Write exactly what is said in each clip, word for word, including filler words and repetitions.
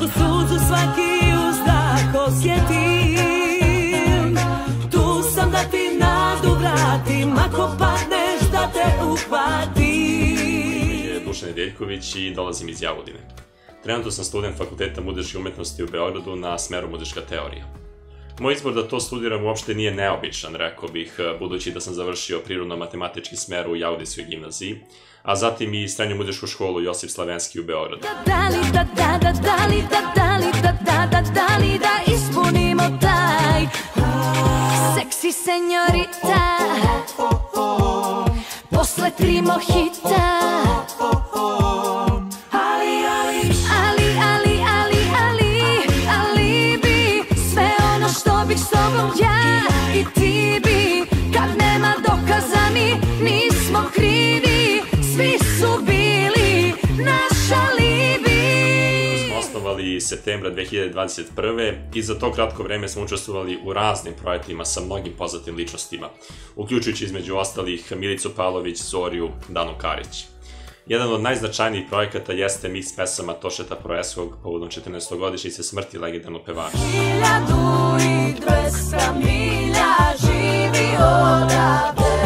svaku suzu, svaki uzdah osjetim. Tu sam da ti nadu vratim, ako padneš da te uhvatim. Ime je Dušan Nedeljković i dolazim iz Jagodine. Trenutno sam student Fakulteta muzičke umetnosti u Beogradu na smeru muzička teorija. Moj izbor da to studiram uopšte nije neobičan, rekao bih, budući da sam završio prirodno-matematički smer u Jagodinskoj gimnaziji, a zatim i srednju muzičku školu Josip Slavenski u Beogradu. Da li da da da da li da da li da da da da li da ispunimo taj seksi senjorita posle tri mojita. S tobom ja i ti bi, kad nema dokaza mi nismo krivi, svi su bili naš alibi. Smo osnovali septembra dve hiljade dvadeset prve i za to kratko vreme smo učestvovali u raznim projektima sa mnogim poznatim ličnostima, uključujući između ostalih Milicu Pavlović, Zoriju, Danu Karić. Jedan od najznačajnijih projekata jeste miks pesama Tošeta Proeskog povodom četrnaestogodišnjice smrti legendarnog pevača. Hiljadu i dvesta milja živi odavde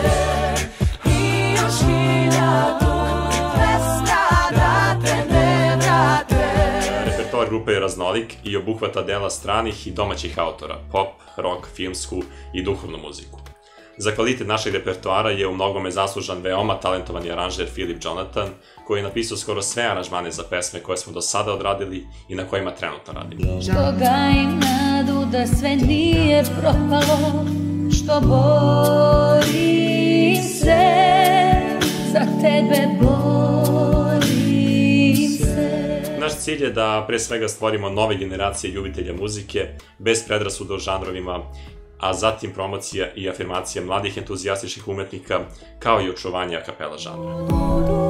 i još hiljadu i dvesta da te ne vrate. Repertoar grupe je raznolik i obuhvata dela stranih i domaćih autora, pop, rock, filmsku i duhovnu muziku. Za kvalitet našeg repertoara je u mnogome zaslužan veoma talentovani aranžer Filip Jonathan, koji je napisao skoro sve aranžmane za pesme koje smo do sada odradili i na kojima trenutno radimo. Što gajim nadu da sve nije propalo, što borim se, za tebe borim se. Naš cilj je da pre svega stvorimo nove generacije ljubitelja muzike, bez predrasuda o žanrovima, a zatim promocija i afirmacija mladih entuzijastičnih umetnika, kao i očuvanje a kapela žanra.